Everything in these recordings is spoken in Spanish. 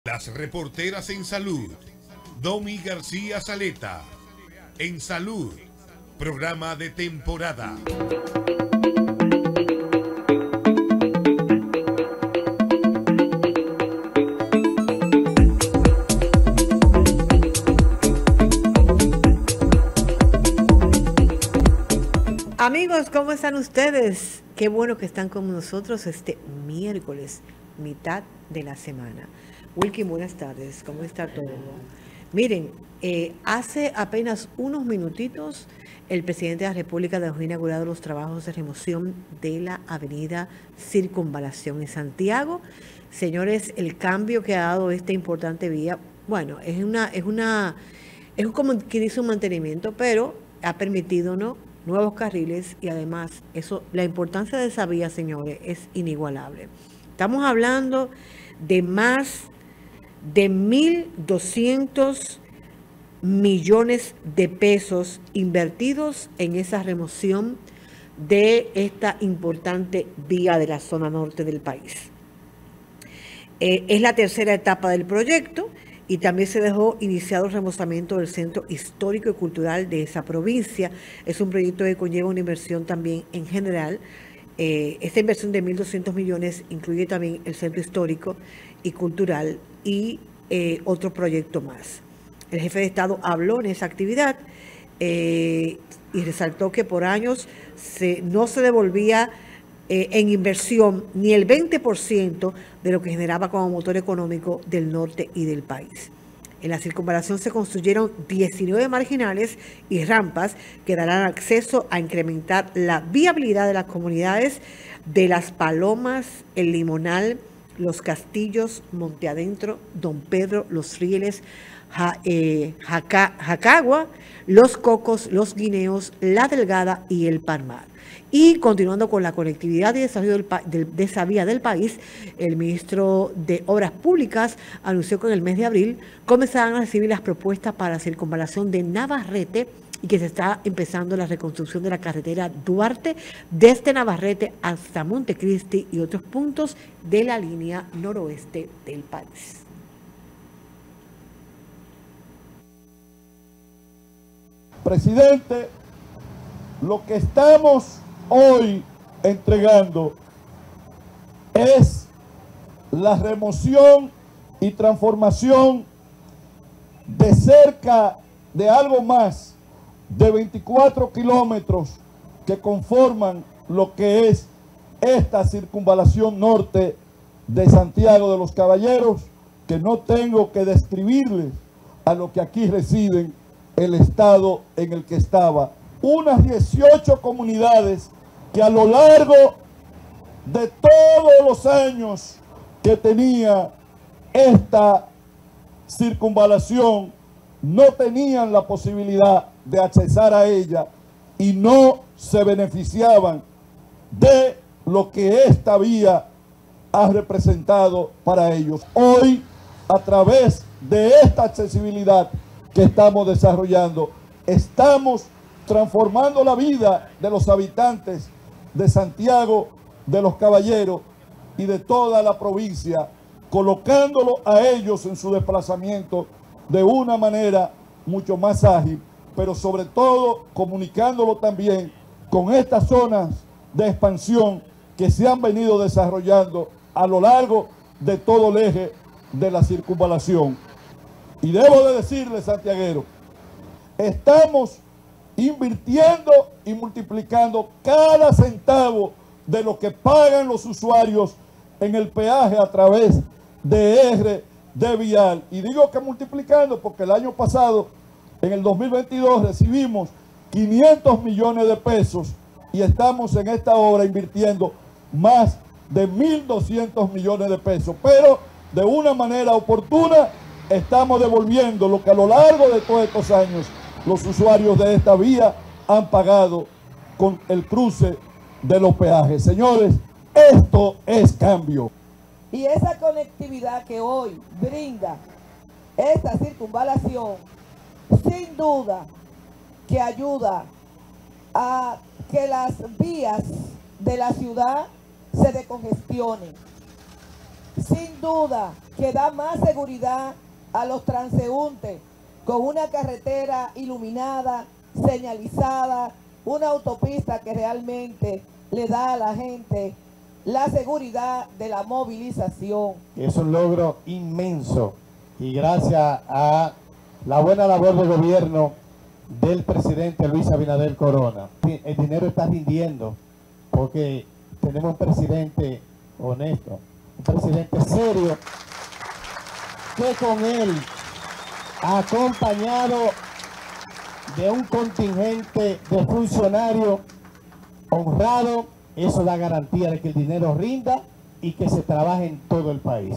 Las reporteras en salud. Domi García Saleta. En salud. Programa de temporada. Amigos, ¿cómo están ustedes? Qué bueno que están con nosotros este miércoles, mitad de la semana. Wilkin, buenas tardes. ¿Cómo está todo? Miren, hace apenas unos minutitos el presidente de la República dejó inaugurados los trabajos de remoción de la avenida Circunvalación en Santiago. Señores, el cambio que ha dado esta importante vía, bueno, es como que dice un mantenimiento, pero ha permitido, ¿no?, nuevos carriles y además la importancia de esa vía, señores, es inigualable. Estamos hablando de más de 1.200 millones de pesos invertidos en esa remoción de esta importante vía de la zona norte del país. Es la tercera etapa del proyecto y también se dejó iniciado el remozamiento del Centro Histórico y Cultural de esa provincia. Es un proyecto que conlleva una inversión también en general. Esta inversión de 1.200 millones incluye también el Centro Histórico y Cultural y otro proyecto más. El jefe de Estado habló en esa actividad y resaltó que por años no se devolvía en inversión ni el 20% de lo que generaba como motor económico del norte y del país. En la circunvalación se construyeron 19 marginales y rampas que darán acceso a incrementar la viabilidad de las comunidades de Las Palomas, El Limonal, Los Castillos, Monte Adentro, Don Pedro, Los Rieles, Jacagua, Los Cocos, Los Guineos, La Delgada y El Palmar. Y continuando con la conectividad y desarrollo de esa vía del país, el ministro de Obras Públicas anunció que en el mes de abril comenzarán a recibir las propuestas para la circunvalación de Navarrete y que se está empezando la reconstrucción de la carretera Duarte desde Navarrete hasta Montecristi y otros puntos de la línea noroeste del país. Presidente, lo que estamos hoy entregando es la remoción y transformación de cerca de algo más de 24 kilómetros que conforman lo que es esta circunvalación norte de Santiago de los Caballeros, que no tengo que describirles a los que aquí residen el estado en el que estaba. Unas 18 comunidades que a lo largo de todos los años que tenía esta circunvalación no tenían la posibilidad de accesar a ella y no se beneficiaban de lo que esta vía ha representado para ellos. Hoy, a través de esta accesibilidad que estamos desarrollando, estamos transformando la vida de los habitantes de Santiago de los Caballeros y de toda la provincia, colocándolo a ellos en su desplazamiento de una manera mucho más ágil, pero sobre todo comunicándolo también con estas zonas de expansión que se han venido desarrollando a lo largo de todo el eje de la circunvalación. Y debo de decirle, santiaguero, estamos invirtiendo y multiplicando cada centavo de lo que pagan los usuarios en el peaje a través de Vial. Y digo que multiplicando porque el año pasado, en el 2022, recibimos 500 millones de pesos y estamos en esta obra invirtiendo más de 1.200 millones de pesos. Pero de una manera oportuna estamos devolviendo lo que a lo largo de todos estos años los usuarios de esta vía han pagado con el cruce de los peajes. Señores, esto es cambio. Y esa conectividad que hoy brinda esta circunvalación, sin duda que ayuda a que las vías de la ciudad se decongestionen. sin duda que da más seguridad a los transeúntes, con una carretera iluminada, señalizada, una autopista que realmente le da a la gente la seguridad de la movilización. Es un logro inmenso y gracias a la buena labor de gobierno del presidente Luis Abinader Corona. El dinero está rindiendo porque tenemos un presidente honesto, un presidente serio, que con él, acompañado de un contingente de funcionarios honrados, eso da garantía de que el dinero rinda y que se trabaje en todo el país.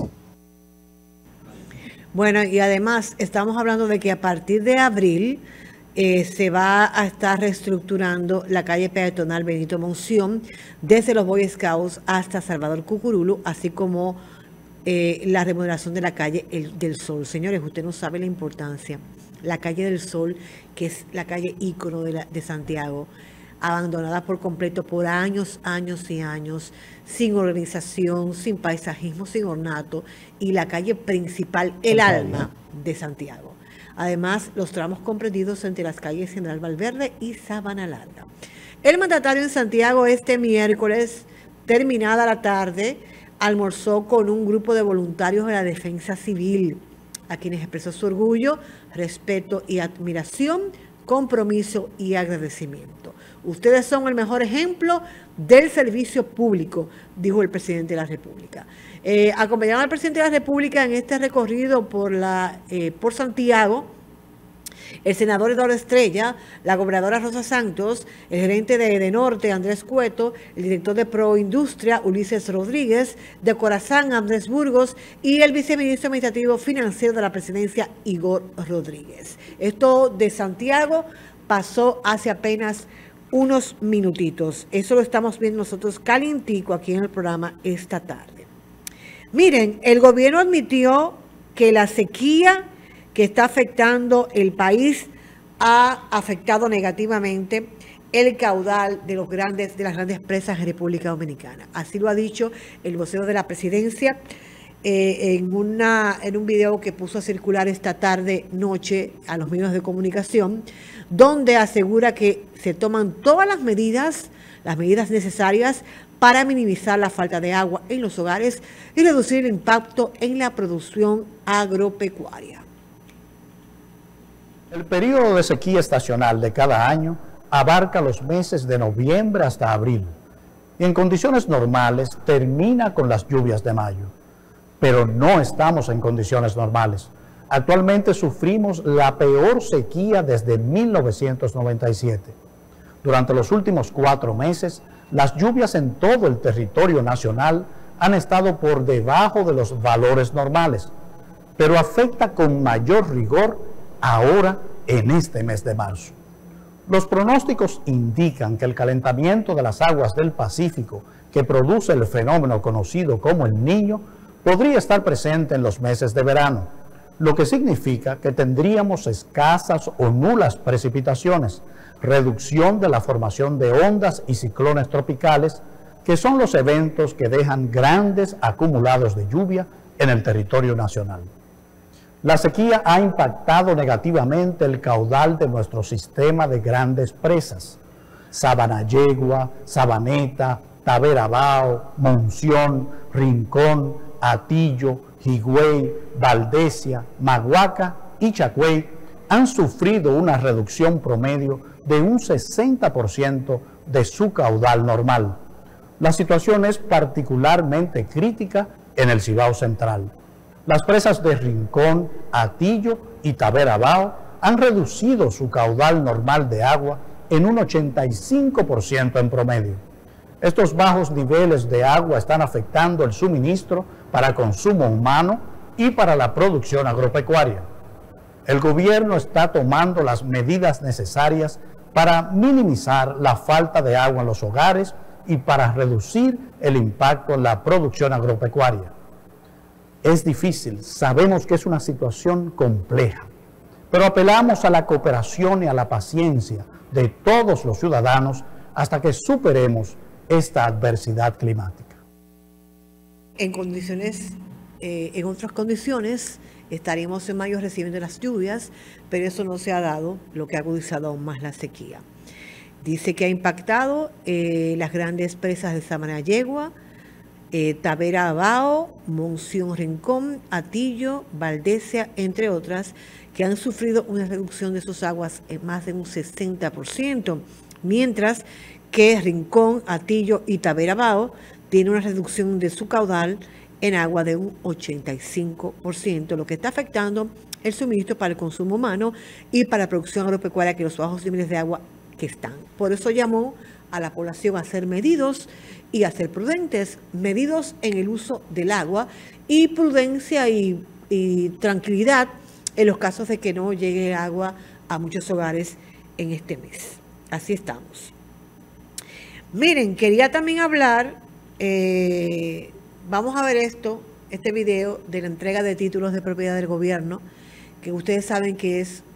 Bueno, y además estamos hablando de que a partir de abril se va a estar reestructurando la calle peatonal Benito Monción desde los Boy Scouts hasta Salvador Cucurulo, así como la remodelación de la calle del Sol. Señores, usted no sabe la importancia. La calle del Sol, que es la calle ícono de Santiago, abandonada por completo por años, años y años, sin organización, sin paisajismo, sin ornato, y la calle principal, el alma de Santiago. Además, los tramos comprendidos entre las calles General Valverde y Sabana Larga. El mandatario en Santiago este miércoles, terminada la tarde, almorzó con un grupo de voluntarios de la Defensa Civil, a quienes expresó su orgullo, respeto y admiración, compromiso y agradecimiento. Ustedes son el mejor ejemplo del servicio público, dijo el presidente de la República. Acompañaron al presidente de la República en este recorrido por Santiago, el senador Eduardo Estrella, la gobernadora Rosa Santos, el gerente de Edenorte, Andrés Cueto, el director de Proindustria, Ulises Rodríguez, de Corazán, Andrés Burgos, y el viceministro administrativo financiero de la presidencia, Igor Rodríguez. Esto de Santiago pasó hace apenas unos minutitos. Eso lo estamos viendo nosotros calientico aquí en el programa esta tarde. Miren, el gobierno admitió que la sequía que está afectando el país ha afectado negativamente el caudal de las grandes presas en República Dominicana. Así lo ha dicho el vocero de la presidencia en un video que puso a circular esta tarde-noche a los medios de comunicación, donde asegura que se toman todas las medidas necesarias para minimizar la falta de agua en los hogares y reducir el impacto en la producción agropecuaria. El periodo de sequía estacional de cada año abarca los meses de noviembre hasta abril y en condiciones normales termina con las lluvias de mayo. Pero no estamos en condiciones normales. Actualmente sufrimos la peor sequía desde 1997. Durante los últimos 4 meses, las lluvias en todo el territorio nacional han estado por debajo de los valores normales, pero afecta con mayor rigor ahora en este mes de marzo. Los pronósticos indican que el calentamiento de las aguas del Pacífico, que produce el fenómeno conocido como el Niño, podría estar presente en los meses de verano, lo que significa que tendríamos escasas o nulas precipitaciones, reducción de la formación de ondas y ciclones tropicales, que son los eventos que dejan grandes acumulados de lluvia en el territorio nacional. La sequía ha impactado negativamente el caudal de nuestro sistema de grandes presas. Sabanayegua, Sabaneta, Taberabao, Monción, Rincón, Atillo, Higüey, Valdesia, Maguaca y Chagüey han sufrido una reducción promedio de un 60% de su caudal normal. La situación es particularmente crítica en el Cibao Central. Las presas de Rincón, Atillo y Taberabao han reducido su caudal normal de agua en un 85% en promedio. Estos bajos niveles de agua están afectando el suministro para consumo humano y para la producción agropecuaria. El gobierno está tomando las medidas necesarias para minimizar la falta de agua en los hogares y para reducir el impacto en la producción agropecuaria. Es difícil, sabemos que es una situación compleja, pero apelamos a la cooperación y a la paciencia de todos los ciudadanos hasta que superemos esta adversidad climática. En condiciones en otras condiciones estaríamos en mayo recibiendo las lluvias, pero eso no se ha dado, lo que ha agudizado aún más la sequía. Dice que ha impactado las grandes presas de Samaná Yegua, Tavera Abao, Monción Rincón, Atillo, Valdesia, entre otras, que han sufrido una reducción de sus aguas en más de un 60%, mientras que Rincón, Atillo y Tavera Abao tienen una reducción de su caudal en agua de un 85%, lo que está afectando el suministro para el consumo humano y para la producción agropecuaria, que los bajos niveles de agua que están. Por eso llamó a la población a ser medidos y a ser prudentes, medidos en el uso del agua y prudencia y tranquilidad en los casos de que no llegue agua a muchos hogares en este mes. Así estamos. Miren, quería también hablar, vamos a ver este video de la entrega de títulos de propiedad del gobierno, que ustedes saben que es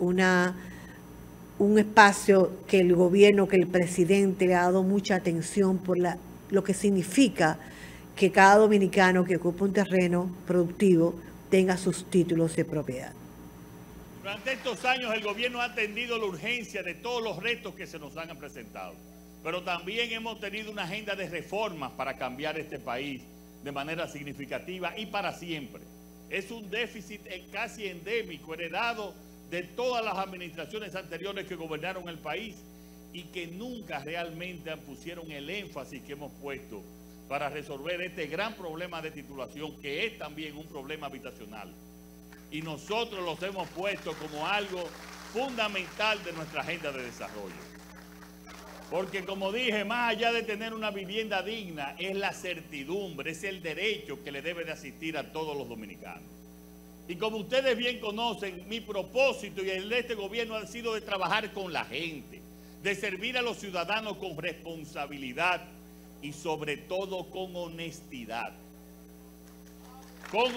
un espacio que el gobierno, que el presidente le ha dado mucha atención por lo que significa que cada dominicano que ocupa un terreno productivo tenga sus títulos de propiedad. Durante estos años el gobierno ha atendido la urgencia de todos los retos que se nos han presentado, pero también hemos tenido una agenda de reformas para cambiar este país de manera significativa y para siempre. Es un déficit casi endémico, heredado de todas las administraciones anteriores que gobernaron el país y que nunca realmente pusieron el énfasis que hemos puesto para resolver este gran problema de titulación, que es también un problema habitacional. Y nosotros los hemos puesto como algo fundamental de nuestra agenda de desarrollo. Porque, como dije, más allá de tener una vivienda digna, es la certidumbre, es el derecho que le debe de asistir a todos los dominicanos. Y como ustedes bien conocen, mi propósito y el de este gobierno ha sido de trabajar con la gente, de servir a los ciudadanos con responsabilidad y sobre todo con honestidad. Con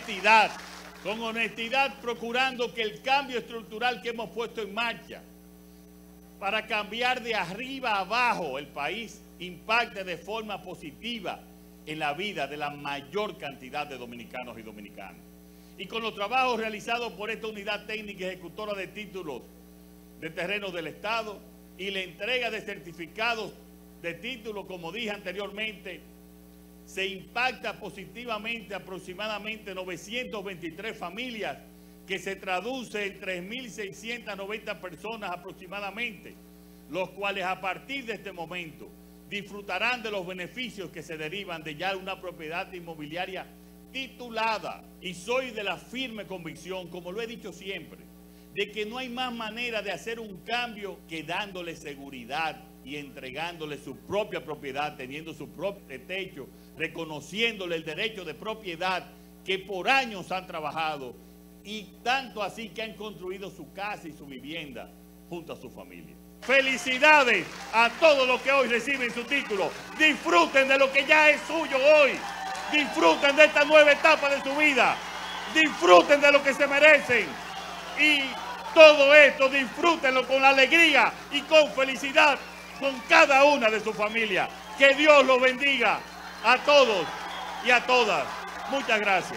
honestidad, procurando que el cambio estructural que hemos puesto en marcha para cambiar de arriba a abajo el país impacte de forma positiva en la vida de la mayor cantidad de dominicanos y dominicanas. Y con los trabajos realizados por esta unidad técnica ejecutora de títulos de terrenos del Estado y la entrega de certificados de títulos, como dije anteriormente, se impacta positivamente aproximadamente 923 familias, que se traduce en 3.690 personas aproximadamente, los cuales a partir de este momento disfrutarán de los beneficios que se derivan de ya una propiedad inmobiliaria titulada. Y soy de la firme convicción, como lo he dicho siempre, de que no hay más manera de hacer un cambio que dándole seguridad y entregándole su propia propiedad, teniendo su propio techo, reconociéndole el derecho de propiedad que por años han trabajado, y tanto así que han construido su casa y su vivienda junto a su familia. Felicidades a todos los que hoy reciben su título. Disfruten de lo que ya es suyo hoy. Disfruten de esta nueva etapa de su vida. Disfruten de lo que se merecen. Y todo esto disfrútenlo con alegría y con felicidad con cada una de sus familias. Que Dios los bendiga a todos y a todas. Muchas gracias.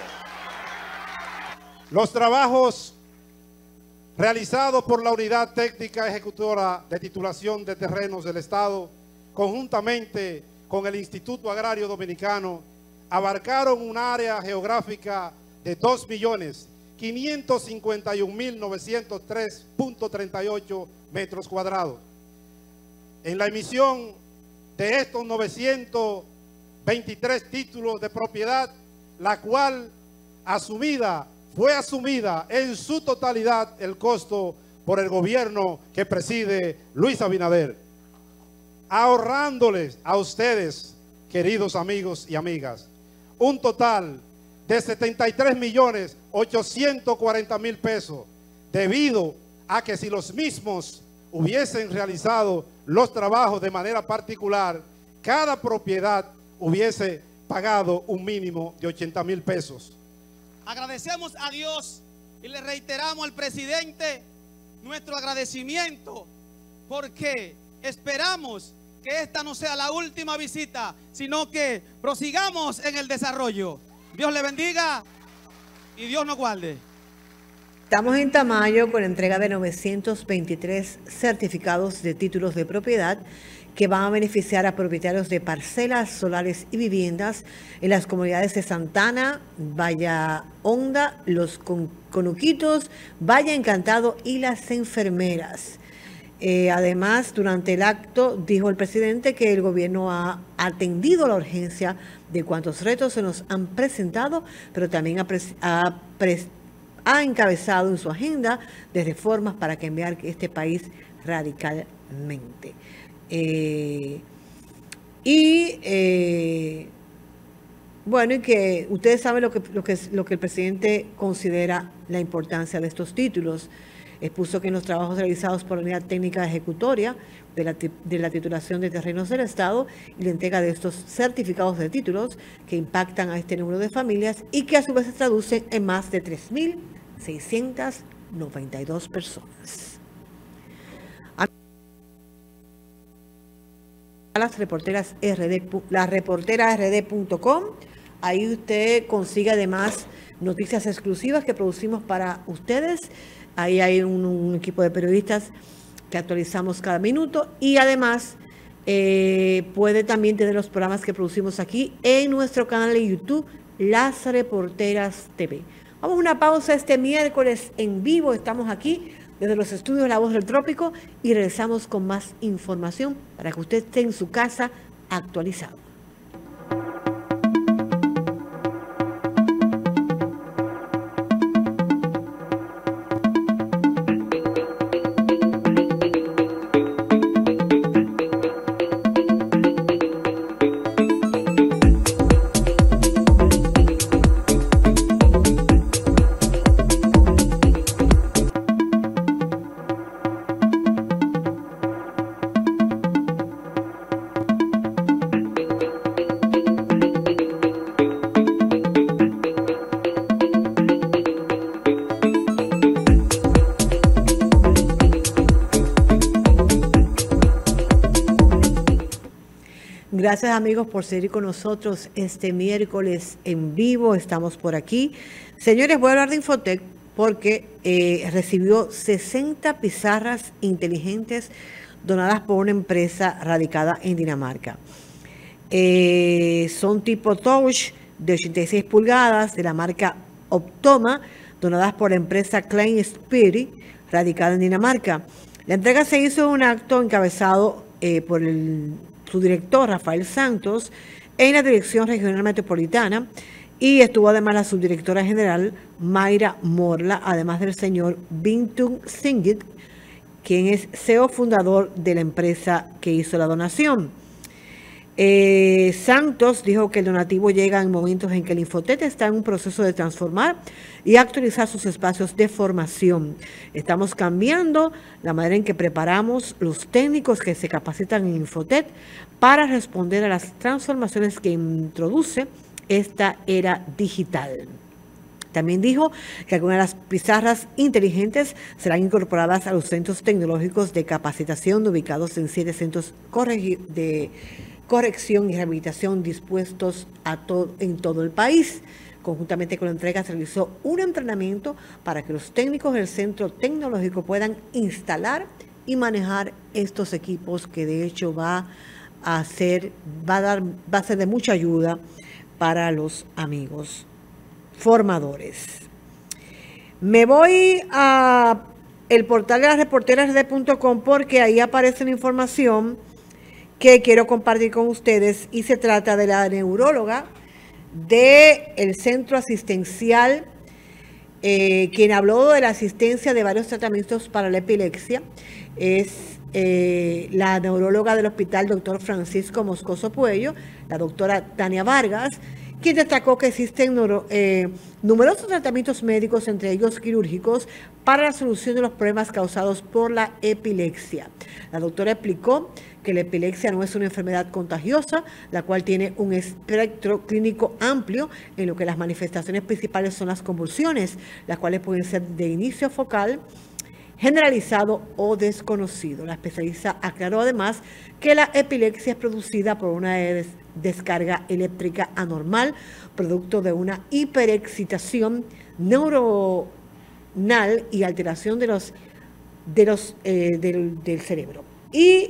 Los trabajos realizados por la Unidad Técnica Ejecutora de Titulación de Terrenos del Estado, conjuntamente con el Instituto Agrario Dominicano, abarcaron un área geográfica de 2.551.903.38 metros cuadrados. En la emisión de estos 923 títulos de propiedad, la cual fue asumida en su totalidad el costo por el gobierno que preside Luis Abinader, ahorrándoles a ustedes, queridos amigos y amigas, un total de 73.840.000 pesos, debido a que si los mismos hubiesen realizado los trabajos de manera particular, cada propiedad hubiese pagado un mínimo de 80.000 pesos. Agradecemos a Dios y le reiteramos al presidente nuestro agradecimiento, porque esperamos que esta no sea la última visita, sino que prosigamos en el desarrollo. Dios le bendiga y Dios nos guarde. Estamos en Tamayo con la entrega de 923 certificados de títulos de propiedad que van a beneficiar a propietarios de parcelas solares y viviendas en las comunidades de Santana, Valla Honda, Los Conuquitos, Valle Encantado y Las Enfermeras. Además, durante el acto dijo el presidente que el gobierno ha atendido la urgencia de cuantos retos se nos han presentado, pero también ha encabezado en su agenda de reformas para cambiar este país radicalmente. Bueno, y que ustedes saben lo que el presidente considera la importancia de estos títulos. Expuso que en los trabajos realizados por la Unidad Técnica Ejecutoria de la titulación de terrenos del Estado y la entrega de estos certificados de títulos que impactan a este número de familias y que a su vez se traducen en más de 3.692 personas. Las reporteras la reportera rd.com. Ahí usted consigue además noticias exclusivas que producimos para ustedes. Ahí hay un equipo de periodistas que actualizamos cada minuto y además puede también tener los programas que producimos aquí en nuestro canal de YouTube, Las Reporteras TV. Vamos a una pausa este miércoles en vivo. Estamos aquí desde los estudios La Voz del Trópico y regresamos con más información para que usted esté en su casa actualizado. Gracias amigos por seguir con nosotros este miércoles en vivo. Estamos por aquí. Señores, voy a hablar de Infotec porque recibió 60 pizarras inteligentes donadas por una empresa radicada en Dinamarca. Son tipo touch de 86 pulgadas de la marca Optoma, donadas por la empresa Klein Spirit, radicada en Dinamarca. La entrega se hizo en un acto encabezado por su director, Rafael Santos, en la Dirección Regional Metropolitana, y estuvo además la subdirectora general Mayra Morla, además del señor Bintun Singit, quien es CEO fundador de la empresa que hizo la donación. Santos dijo que el donativo llega en momentos en que el Infotec está en un proceso de transformar y actualizar sus espacios de formación. Estamos cambiando la manera en que preparamos los técnicos que se capacitan en Infotec para responder a las transformaciones que introduce esta era digital. También dijo que algunas de las pizarras inteligentes serán incorporadas a los centros tecnológicos de capacitación ubicados en 7 centros de corrección y rehabilitación dispuestos en todo el país. Conjuntamente con la entrega se realizó un entrenamiento para que los técnicos del centro tecnológico puedan instalar y manejar estos equipos, que de hecho va a ser de mucha ayuda para los amigos formadores. Me voy a el portal de las reporterasrd.com porque ahí aparece una información que quiero compartir con ustedes y se trata de la neuróloga del centro asistencial, quien habló de la asistencia de varios tratamientos para la epilepsia. Es la neuróloga del Hospital Dr. Francisco Moscoso Puello, la doctora Tania Vargas, quien destacó que existen numerosos tratamientos médicos, entre ellos quirúrgicos, para la solución de los problemas causados por la epilepsia. La doctora explicó que la epilepsia no es una enfermedad contagiosa, la cual tiene un espectro clínico amplio, en lo que las manifestaciones principales son las convulsiones, las cuales pueden ser de inicio focal, generalizado o desconocido. La especialista aclaró además que la epilepsia es producida por una descarga eléctrica anormal, producto de una hiperexcitación neuronal y alteración del cerebro. Y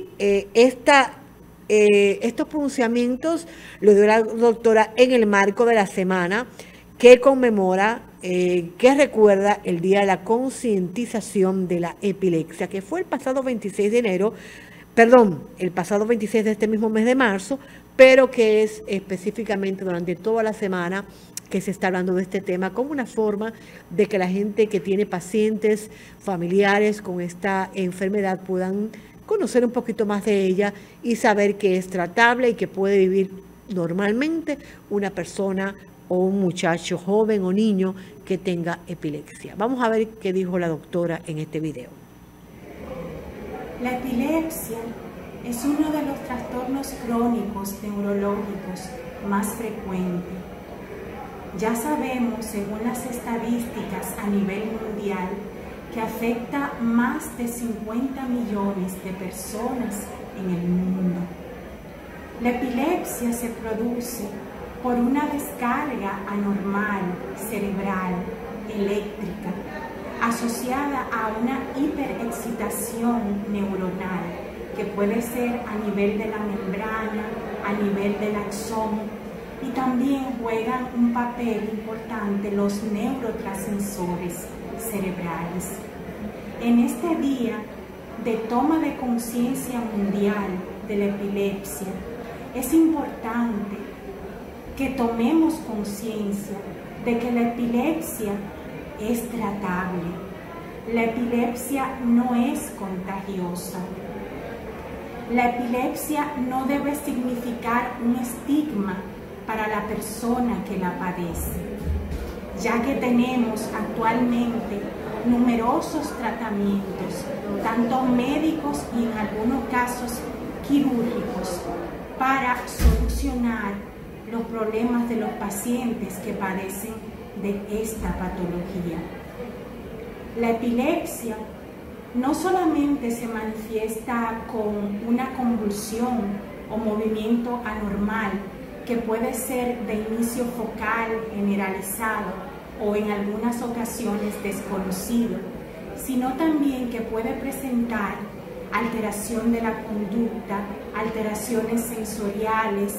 estos pronunciamientos lo dio la doctora en el marco de la semana que conmemora, que recuerda el Día de la Concientización de la Epilepsia, que fue el pasado 26 de enero, el pasado 26 de este mismo mes de marzo, pero que es específicamente durante toda la semana que se está hablando de este tema como una forma de que la gente que tiene pacientes familiares con esta enfermedad puedan conocer un poquito más de ella y saber que es tratable y que puede vivir normalmente una persona o un muchacho joven o niño que tenga epilepsia. Vamos a ver qué dijo la doctora en este video. La epilepsia es uno de los trastornos crónicos neurológicos más frecuentes. Ya sabemos, según las estadísticas a nivel mundial, que afecta más de 50 millones de personas en el mundo. La epilepsia se produce por una descarga anormal cerebral eléctrica asociada a una hiperexcitación neuronal que puede ser a nivel de la membrana, a nivel del axón, y también juegan un papel importante los neurotransmisores cerebrales. En este día de toma de conciencia mundial de la epilepsia, es importante que tomemos conciencia de que la epilepsia es tratable. La epilepsia no es contagiosa. La epilepsia no debe significar un estigma para la persona que la padece, ya que tenemos actualmente numerosos tratamientos, tanto médicos y en algunos casos quirúrgicos, para solucionar los problemas de los pacientes que padecen de esta patología. La epilepsia no solamente se manifiesta con una convulsión o movimiento anormal que puede ser de inicio focal, generalizado o en algunas ocasiones desconocido, sino también que puede presentar alteración de la conducta, alteraciones sensoriales,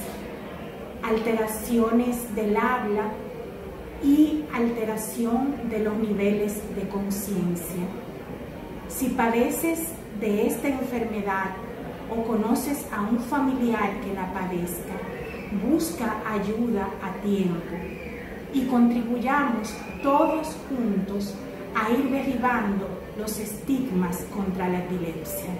alteraciones del habla y alteración de los niveles de conciencia. Si padeces de esta enfermedad o conoces a un familiar que la padezca, busca ayuda a tiempo y contribuyamos todos juntos a ir derribando los estigmas contra la epilepsia.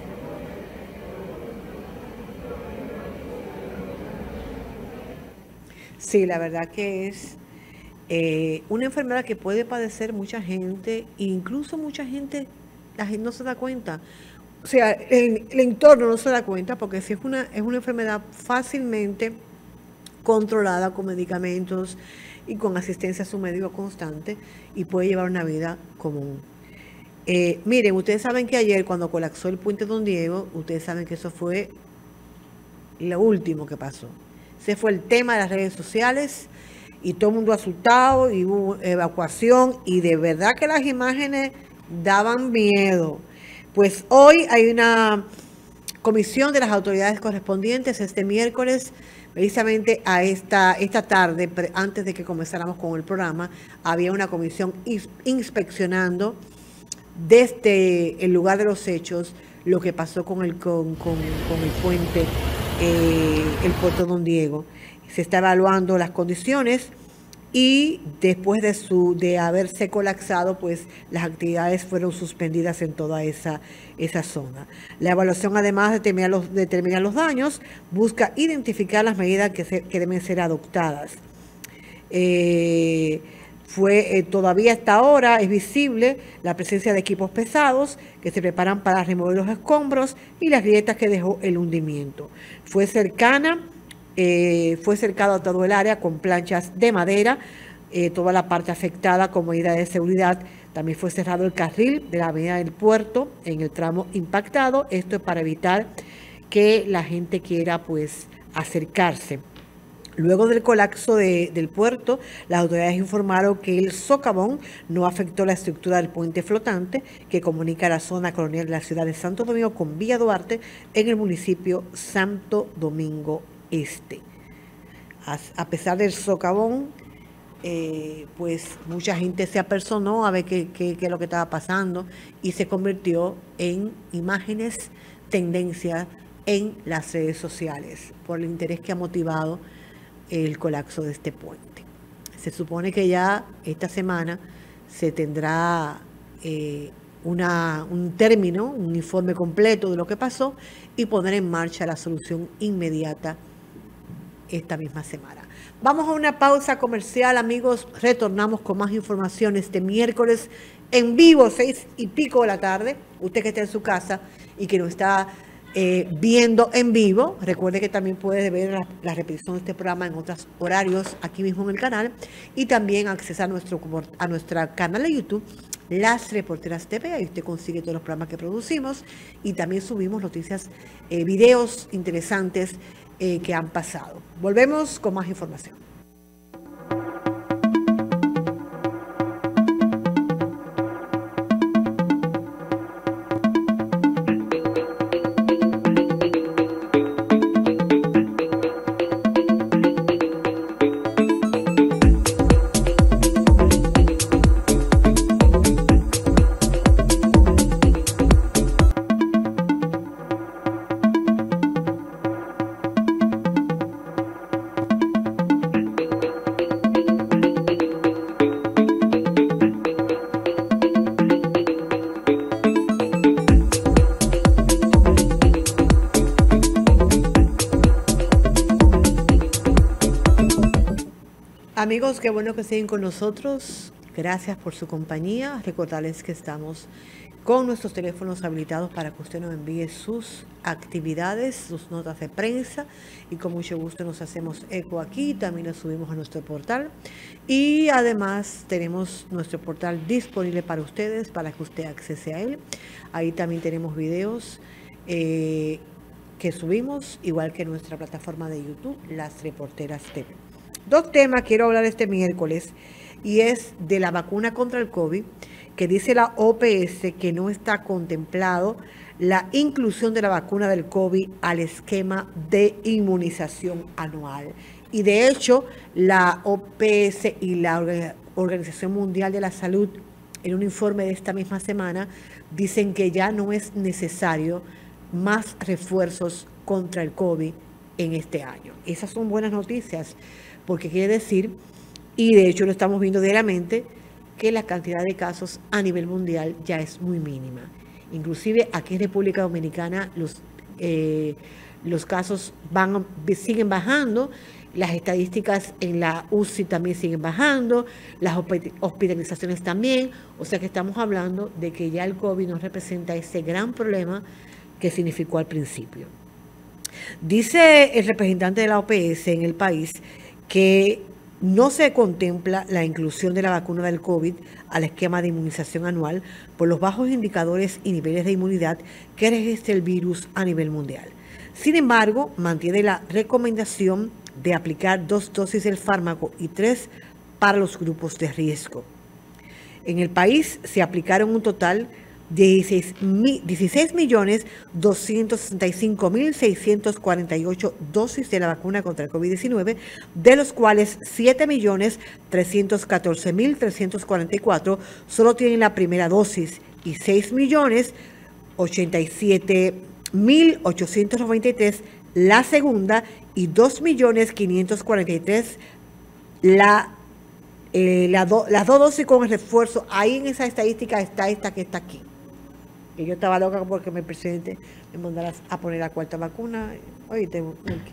Sí, la verdad que es una enfermedad que puede padecer mucha gente, incluso mucha gente, la gente no se da cuenta. O sea, el entorno no se da cuenta porque si es una enfermedad fácilmente controlada con medicamentos y con asistencia a su médico constante y puede llevar una vida común. Miren, ustedes saben que ayer cuando colapsó el puente Don Diego, ustedes saben que eso fue lo último que pasó. Ese fue el tema de las redes sociales y todo el mundo asustado y hubo evacuación y de verdad que las imágenes daban miedo. Pues hoy hay una comisión de las autoridades correspondientes este miércoles, precisamente a esta tarde, antes de que comenzáramos con el programa, había una comisión inspeccionando desde el lugar de los hechos lo que pasó con el puente, el puerto Don Diego. Se está evaluando las condiciones y después de haberse colapsado, pues las actividades fueron suspendidas en toda esa zona. La evaluación, además de determinar los daños, busca identificar las medidas que deben ser adoptadas. Todavía hasta ahora es visible la presencia de equipos pesados que se preparan para remover los escombros y las grietas que dejó el hundimiento. Fue cercado a todo el área con planchas de madera, toda la parte afectada con medidas de seguridad. También fue cerrado el carril de la avenida del puerto en el tramo impactado. Esto es para evitar que la gente quiera pues acercarse Luego del colapso del puerto, las autoridades informaron que el socavón no afectó la estructura del puente flotante que comunica la zona colonial de la ciudad de Santo Domingo con Villa Duarte en el municipio Santo Domingo Este. A pesar del socavón, pues mucha gente se apersonó a ver qué es lo que estaba pasando y se convirtió en imágenes, tendencias en las redes sociales por el interés que ha motivado el colapso de este puente. Se supone que ya esta semana se tendrá un término, un informe completo de lo que pasó y poner en marcha la solución inmediata esta misma semana. Vamos a una pausa comercial, amigos. Retornamos con más información este miércoles en vivo, 6:00 de la tarde. Usted que está en su casa y que nos está viendo en vivo, recuerde que también puede ver la repetición de este programa en otros horarios aquí mismo en el canal y también accesar a nuestro canal de YouTube, Las Reporteras TV. Ahí usted consigue todos los programas que producimos y también subimos noticias, videos interesantes que han pasado. Volvemos con más información. Amigos, qué bueno que siguen con nosotros. Gracias por su compañía. Recordarles que estamos con nuestros teléfonos habilitados para que usted nos envíe sus actividades, sus notas de prensa y con mucho gusto nos hacemos eco aquí. También lo subimos a nuestro portal y además tenemos nuestro portal disponible para ustedes, para que usted accese a él. Ahí también tenemos videos que subimos, igual que nuestra plataforma de YouTube, Las Reporteras TV. Dos temas quiero hablar este miércoles y es de la vacuna contra el COVID, que dice la OPS que no está contemplado la inclusión de la vacuna del COVID al esquema de inmunización anual. Y de hecho, la OPS y la Organización Mundial de la Salud, en un informe de esta misma semana, dicen que ya no es necesario más refuerzos contra el COVID en este año. Esas son buenas noticias, porque quiere decir, y de hecho lo estamos viendo diariamente, que la cantidad de casos a nivel mundial ya es muy mínima. Inclusive aquí en República Dominicana los casos siguen bajando, las estadísticas en la UCI también siguen bajando, las hospitalizaciones también, o sea que estamos hablando de que ya el COVID no representa ese gran problema que significó al principio. Dice el representante de la OPS en el país que no se contempla la inclusión de la vacuna del COVID al esquema de inmunización anual por los bajos indicadores y niveles de inmunidad que registra el virus a nivel mundial. Sin embargo, mantiene la recomendación de aplicar 2 dosis del fármaco y 3 para los grupos de riesgo. En el país se aplicaron un total de 16.265.648 dosis de la vacuna contra el COVID-19, de los cuales 7.314.344 solo tienen la primera dosis y 6.087.893 la segunda y 2.543.000 las dos dosis con el refuerzo. Ahí en esa estadística está esta que está aquí. Y yo estaba loca porque mi presidente me mandara a poner la 4ª vacuna. Oíste,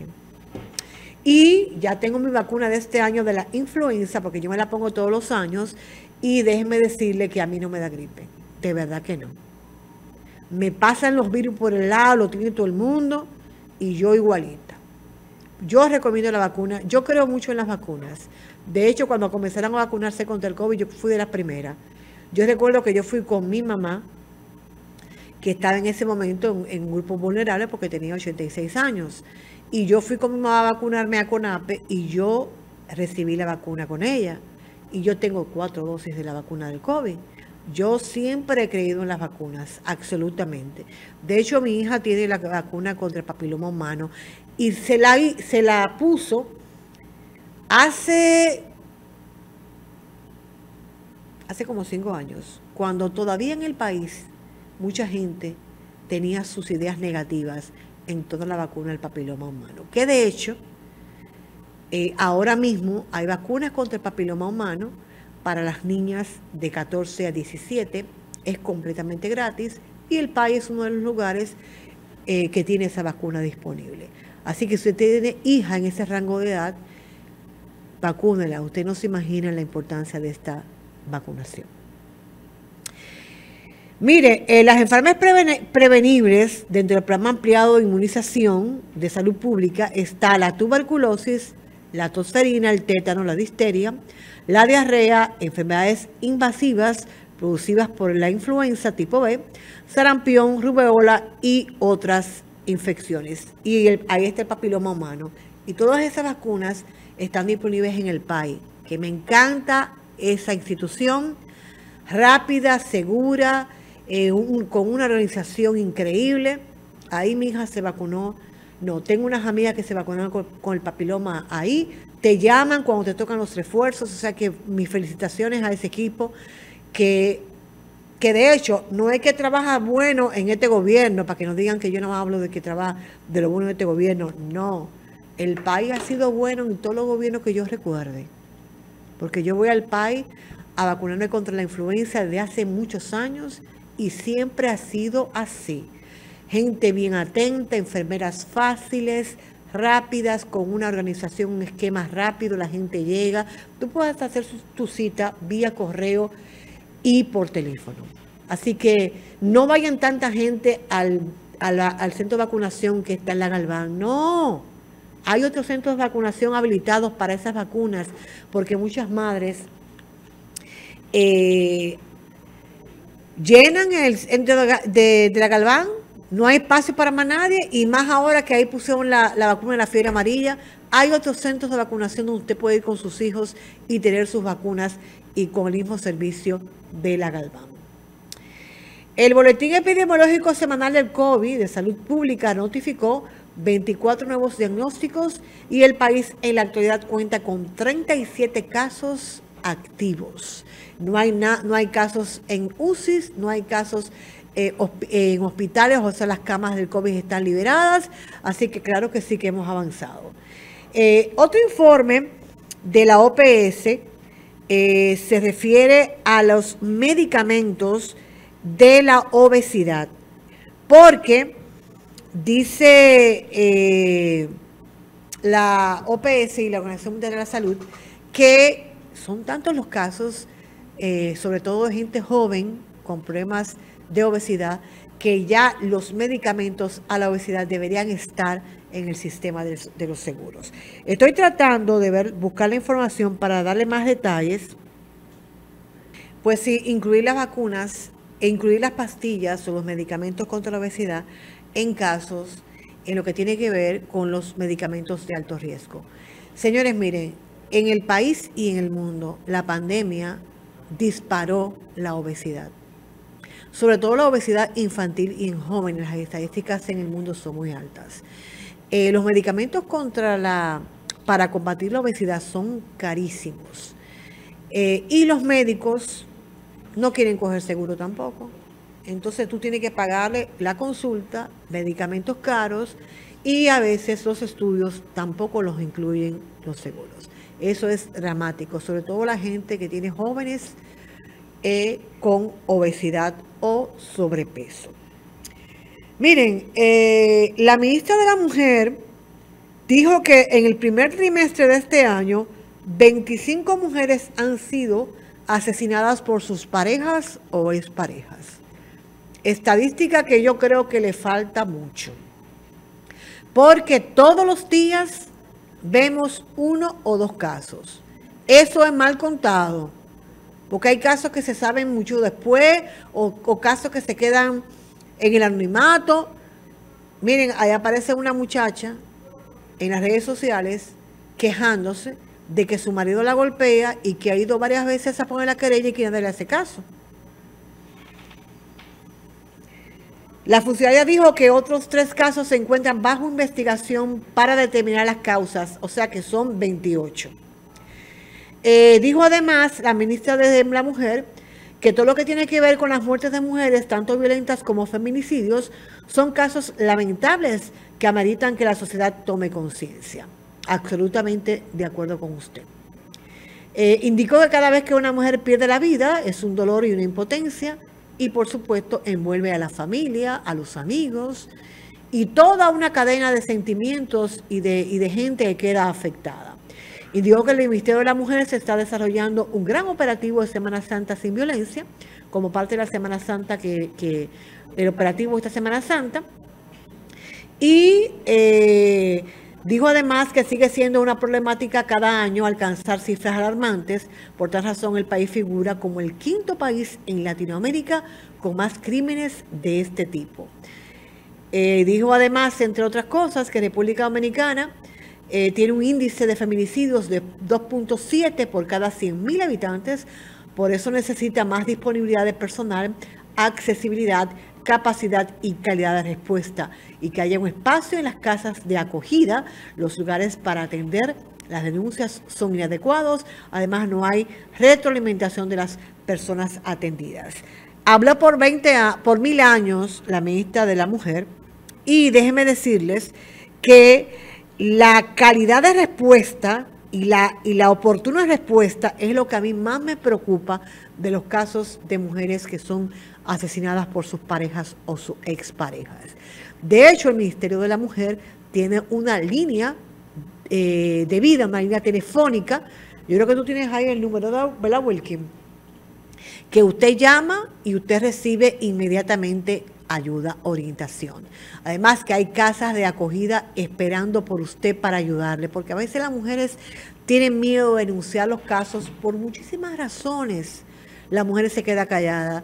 y ya tengo mi vacuna de este año de la influenza, porque yo me la pongo todos los años. Y déjenme decirle que a mí no me da gripe. De verdad que no. Me pasan los virus por el lado, lo tiene todo el mundo. Y yo igualita. Yo recomiendo la vacuna. Yo creo mucho en las vacunas. De hecho, cuando comenzaron a vacunarse contra el COVID, yo fui de las primeras. Yo recuerdo que yo fui con mi mamá, que estaba en ese momento en un grupo vulnerable porque tenía 86 años. y yo fui con mi mamá a vacunarme a CONAPE y yo recibí la vacuna con ella. Y yo tengo 4 dosis de la vacuna del COVID. Yo siempre he creído en las vacunas, absolutamente. De hecho, mi hija tiene la vacuna contra el papiloma humano y se la puso hace como 5 años, cuando todavía en el país mucha gente tenía sus ideas negativas en toda la vacuna del papiloma humano. Que de hecho, ahora mismo hay vacunas contra el papiloma humano para las niñas de 14 a 17, es completamente gratis y el país es uno de los lugares que tiene esa vacuna disponible. Así que si usted tiene hija en ese rango de edad, vacúnela. Usted no se imagina la importancia de esta vacunación. Mire, las enfermedades prevenibles dentro del programa ampliado de inmunización de salud pública está la tuberculosis, la tosferina, el tétano, la difteria, la diarrea, enfermedades invasivas producidas por la influenza tipo B, sarampión, rubeola y otras infecciones. Y ahí está el papiloma humano. Y todas esas vacunas están disponibles en el PAI, que me encanta esa institución, rápida, segura, con una organización increíble. Ahí mi hija se vacunó. No, tengo unas amigas que se vacunaron con el papiloma ahí. Te llaman cuando te tocan los refuerzos. O sea que mis felicitaciones a ese equipo que de hecho no es que trabaja bueno en este gobierno, para que no digan que yo no hablo de que trabaja de lo bueno de este gobierno. No, el país ha sido bueno en todos los gobiernos que yo recuerde. Porque yo voy al país a vacunarme contra la influenza desde hace muchos años y siempre ha sido así. Gente bien atenta, enfermeras fáciles, rápidas, con una organización, un esquema rápido, la gente llega. Tú puedes hacer tu cita vía correo y por teléfono. Así que no vayan tanta gente al centro de vacunación que está en la Galván. No, hay otros centros de vacunación habilitados para esas vacunas, porque muchas madres llenan el centro de la Galván. No hay espacio para más nadie, y más ahora que ahí pusieron la vacuna de la fiebre amarilla. Hay otros centros de vacunación donde usted puede ir con sus hijos y tener sus vacunas y con el mismo servicio de la Galván. El Boletín Epidemiológico Semanal del COVID de Salud Pública notificó 24 nuevos diagnósticos y el país en la actualidad cuenta con 37 casos activos. No hay casos en UCIs, no hay casos en hospitales, o sea, las camas del COVID están liberadas, así que claro que sí que hemos avanzado. Otro informe de la OPS se refiere a los medicamentos de la obesidad, porque dice la OPS y la Organización Mundial de la Salud que son tantos los casos, sobre todo de gente joven con problemas de obesidad, que ya los medicamentos a la obesidad deberían estar en el sistema de los seguros. Estoy tratando de buscar la información para darle más detalles, pues sí, incluir las vacunas e incluir las pastillas o los medicamentos contra la obesidad en casos en lo que tiene que ver con los medicamentos de alto riesgo. Señores, miren, en el país y en el mundo, la pandemia disparó la obesidad. Sobre todo la obesidad infantil y en jóvenes. Las estadísticas en el mundo son muy altas. Los medicamentos para combatir la obesidad son carísimos. Y los médicos no quieren coger seguro tampoco. Entonces tú tienes que pagarle la consulta, medicamentos caros, y a veces los estudios tampoco los incluyen los seguros. Eso es dramático, sobre todo la gente que tiene jóvenes con obesidad o sobrepeso. Miren, la ministra de la Mujer dijo que en el primer trimestre de este año, 25 mujeres han sido asesinadas por sus parejas o exparejas. Estadística que yo creo que le falta mucho. Porque todos los días vemos 1 o 2 casos. Eso es mal contado. Porque hay casos que se saben mucho después o casos que se quedan en el anonimato. Miren, ahí aparece una muchacha en las redes sociales quejándose de que su marido la golpea y que ha ido varias veces a poner la querella y que nadie le hace caso. La funcionaria dijo que otros 3 casos se encuentran bajo investigación para determinar las causas, o sea que son 28. Dijo además la ministra de la Mujer que todo lo que tiene que ver con las muertes de mujeres, tanto violentas como feminicidios, son casos lamentables que ameritan que la sociedad tome conciencia. Absolutamente de acuerdo con usted. Indicó que cada vez que una mujer pierde la vida es un dolor y una impotencia y por supuesto envuelve a la familia, a los amigos y toda una cadena de sentimientos y de gente que queda afectada. Indicó que el Ministerio de la Mujer se está desarrollando un gran operativo de Semana Santa sin violencia, como parte de la Semana Santa, el operativo de esta Semana Santa. Y dijo además que sigue siendo una problemática cada año alcanzar cifras alarmantes. Por tal razón, el país figura como el 5º país en Latinoamérica con más crímenes de este tipo. Dijo además, entre otras cosas, que República Dominicana tiene un índice de feminicidios de 2.7 por cada 100.000 habitantes, por eso necesita más disponibilidad de personal, accesibilidad, capacidad y calidad de respuesta, y que haya un espacio en las casas de acogida. Los lugares para atender las denuncias son inadecuados, además no hay retroalimentación de las personas atendidas. Habló por 1000 años la ministra de la Mujer, y déjenme decirles que la calidad de respuesta y la oportuna respuesta es lo que a mí más me preocupa de los casos de mujeres que son asesinadas por sus parejas o sus exparejas. De hecho, el Ministerio de la Mujer tiene una línea de vida, una línea telefónica. Yo creo que tú tienes ahí el número, ¿verdad, Wilkin? Que usted llama y usted recibe inmediatamente ayuda, orientación. Además que hay casas de acogida esperando por usted para ayudarle, porque a veces las mujeres tienen miedo de denunciar los casos por muchísimas razones. La mujer se queda callada.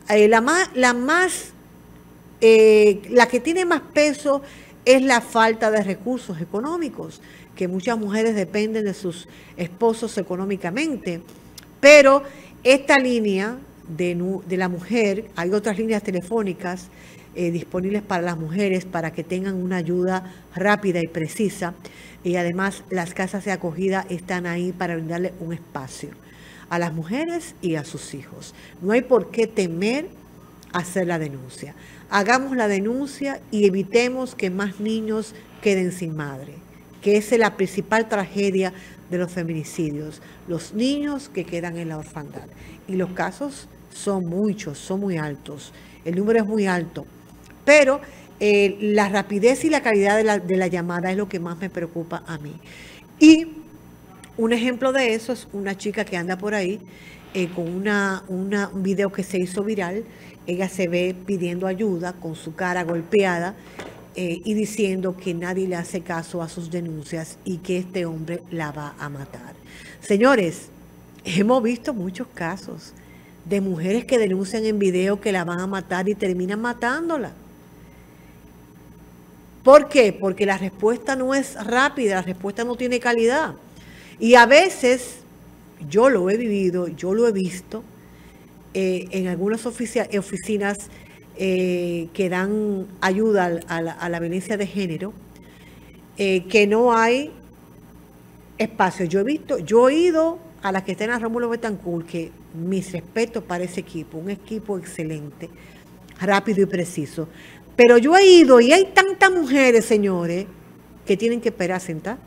La que tiene más peso es la falta de recursos económicos, que muchas mujeres dependen de sus esposos económicamente. Pero esta línea de la mujer, hay otras líneas telefónicas disponibles para las mujeres para que tengan una ayuda rápida y precisa, y además las casas de acogida están ahí para brindarle un espacio a las mujeres y a sus hijos. No hay por qué temer hacer la denuncia. Hagamos la denuncia y evitemos que más niños queden sin madre, que esa es la principal tragedia de los feminicidios, los niños que quedan en la orfandad. Y los casos son muchos, son muy altos, el número es muy alto, pero la rapidez y la calidad de la llamada es lo que más me preocupa a mí. Y un ejemplo de eso es una chica que anda por ahí con un video que se hizo viral. Ella se ve pidiendo ayuda con su cara golpeada y diciendo que nadie le hace caso a sus denuncias y que este hombre la va a matar. Señores, hemos visto muchos casos de mujeres que denuncian en video que la van a matar y terminan matándola. ¿Por qué? Porque la respuesta no es rápida, la respuesta no tiene calidad. Y a veces, yo lo he vivido, yo lo he visto en algunas oficinas que dan ayuda a la violencia de género, que no hay espacio. Yo he ido a la que está en la Rómulo Betancourt, que mis respetos para ese equipo, un equipo excelente, rápido y preciso. Pero yo he ido y hay tantas mujeres, señores, que tienen que esperar a sentar.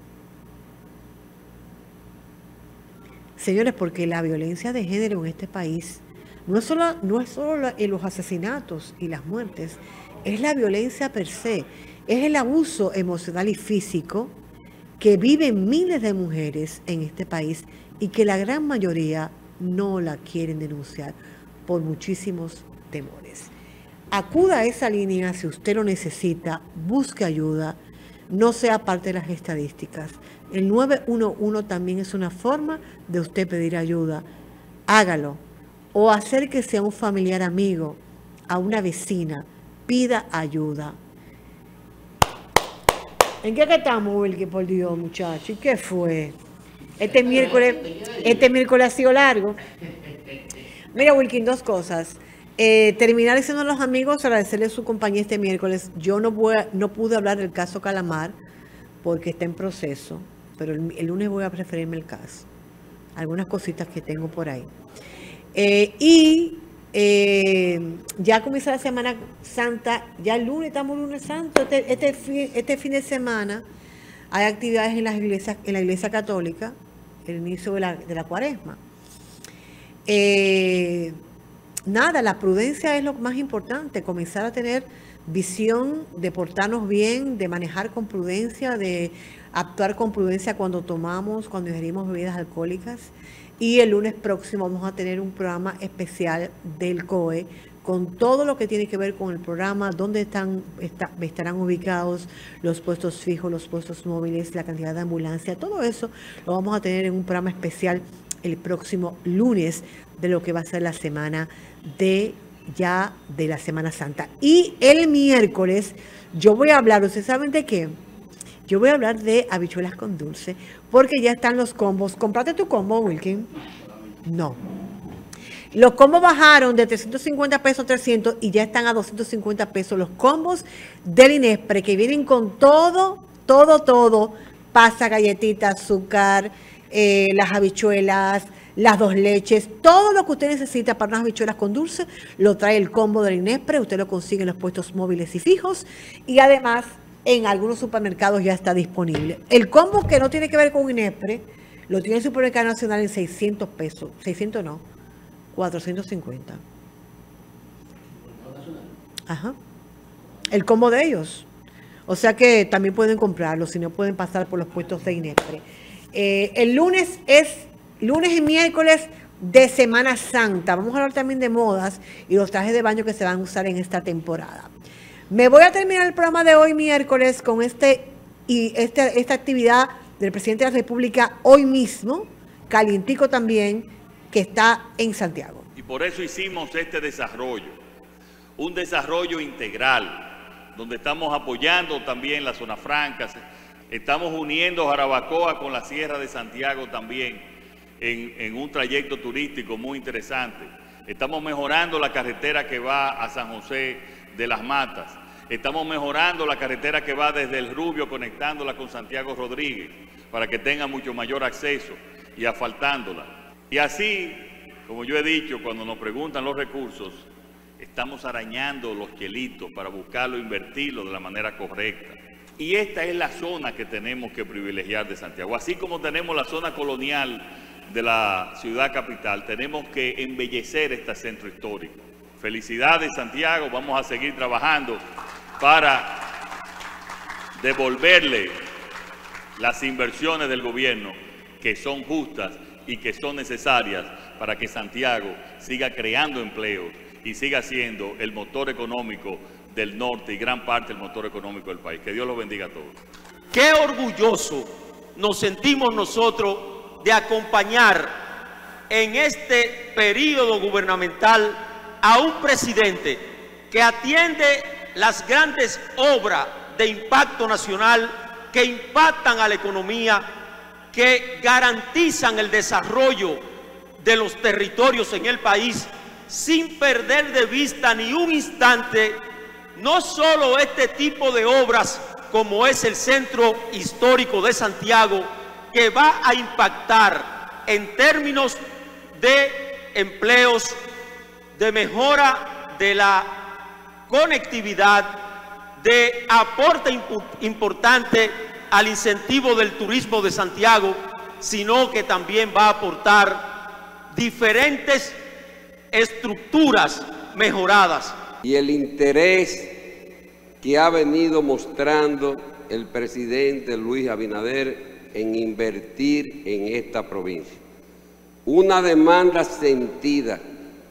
Señores, porque la violencia de género en este país no es solo en los asesinatos y las muertes, es la violencia per se, es el abuso emocional y físico que viven miles de mujeres en este país y que la gran mayoría no la quieren denunciar por muchísimos temores. Acuda a esa línea si usted lo necesita, busque ayuda, no sea parte de las estadísticas. El 911 también es una forma de usted pedir ayuda. Hágalo. O acérquese a un familiar amigo, a una vecina, pida ayuda. ¿En qué que estamos, Wilkie? Por Dios, muchachos. ¿Y qué fue? Este miércoles ha sido largo. Mira, Wilkie, dos cosas. Terminar diciendo a los amigos, agradecerles su compañía este miércoles. Yo no pude hablar del caso Calamar porque está en proceso, pero el lunes voy a preferirme el caso. Algunas cositas que tengo por ahí. Ya comienza la Semana Santa, ya el lunes, estamos en lunes santo, este fin de semana hay actividades en la iglesia católica, el inicio de la cuaresma. Nada, la prudencia es lo más importante, comenzar a tener visión de portarnos bien, de manejar con prudencia, de actuar con prudencia cuando ingerimos bebidas alcohólicas. Y el lunes próximo vamos a tener un programa especial del COE con todo lo que tiene que ver con el programa, dónde estarán ubicados los puestos fijos, los puestos móviles, la cantidad de ambulancia, todo eso lo vamos a tener en un programa especial el próximo lunes de lo que va a ser la semana de la Semana Santa. Y el miércoles yo voy a hablar, ¿ustedes saben de qué? Yo voy a hablar de habichuelas con dulce, porque ya están los combos. ¿Compraste tu combo, Wilkin? No. Los combos bajaron de 350 pesos a 300 y ya están a 250 pesos. Los combos del Inespre, que vienen con todo. Pasa, galletita, azúcar, las habichuelas, las 2 leches. Todo lo que usted necesita para unas habichuelas con dulce, lo trae el combo del Inespre. Usted lo consigue en los puestos móviles y fijos. Y además, en algunos supermercados ya está disponible. El combo que no tiene que ver con Inespre, lo tiene el Supermercado Nacional en 600 pesos. 600 no, 450. Ajá. El combo de ellos. O sea que también pueden comprarlo, si no pueden pasar por los puestos de Inespre. El lunes y miércoles de Semana Santa. Vamos a hablar también de modas y los trajes de baño que se van a usar en esta temporada. Me voy a terminar el programa de hoy miércoles con esta actividad del presidente de la República hoy mismo, calientico también, que está en Santiago. Y por eso hicimos este desarrollo, un desarrollo integral, donde estamos apoyando también las zonas francas, estamos uniendo Jarabacoa con la Sierra de Santiago también en un trayecto turístico muy interesante. Estamos mejorando la carretera que va a San José de las Matas. Estamos mejorando la carretera que va desde El Rubio conectándola con Santiago Rodríguez para que tenga mucho mayor acceso y asfaltándola. Y así, como yo he dicho, cuando nos preguntan los recursos, estamos arañando los chelitos para buscarlo, invertirlo de la manera correcta. Y esta es la zona que tenemos que privilegiar de Santiago. Así como tenemos la zona colonial de la ciudad capital, tenemos que embellecer este centro histórico. Felicidades, Santiago, vamos a seguir trabajando para devolverle las inversiones del gobierno que son justas y que son necesarias para que Santiago siga creando empleos y siga siendo el motor económico del norte y gran parte del motor económico del país. Que Dios los bendiga a todos. Qué orgulloso nos sentimos nosotros de acompañar en este periodo gubernamental a un presidente que atiende las grandes obras de impacto nacional que impactan a la economía, que garantizan el desarrollo de los territorios en el país, sin perder de vista ni un instante no solo este tipo de obras como es el Centro Histórico de Santiago, que va a impactar en términos de empleos, de mejora de la conectividad, de aporte importante al incentivo del turismo de Santiago, sino que también va a aportar diferentes estructuras mejoradas. Y el interés que ha venido mostrando el presidente Luis Abinader en invertir en esta provincia. Una demanda sentida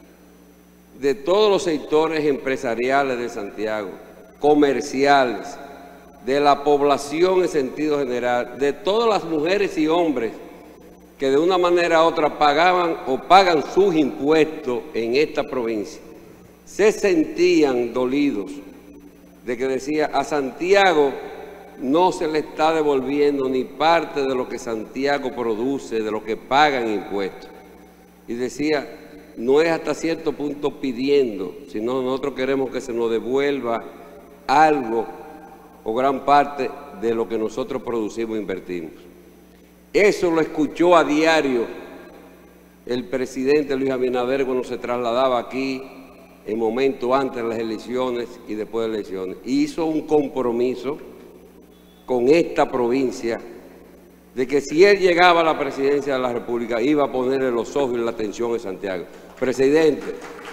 de todos los sectores empresariales de Santiago, comerciales, de la población en sentido general, de todas las mujeres y hombres que de una manera u otra pagaban o pagan sus impuestos en esta provincia, se sentían dolidos de que decía: a Santiago no se le está devolviendo ni parte de lo que Santiago produce, de lo que pagan impuestos. Y decía, no es hasta cierto punto pidiendo, sino nosotros queremos que se nos devuelva algo o gran parte de lo que nosotros producimos e invertimos. Eso lo escuchó a diario el presidente Luis Abinader cuando se trasladaba aquí en momentos antes de las elecciones y después de las elecciones. Hizo un compromiso con esta provincia de que si él llegaba a la presidencia de la República iba a ponerle los ojos y la atención en Santiago. Presidente,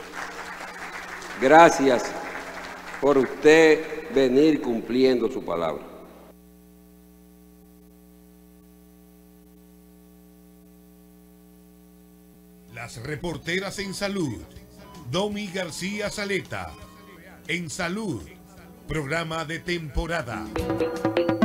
gracias por usted venir cumpliendo su palabra. Las reporteras en salud. Domi García Saleta. En salud. Programa de temporada.